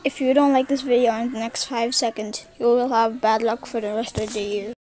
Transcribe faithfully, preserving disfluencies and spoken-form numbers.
If you don't like this video in the next five seconds, you will have bad luck for the rest of the year.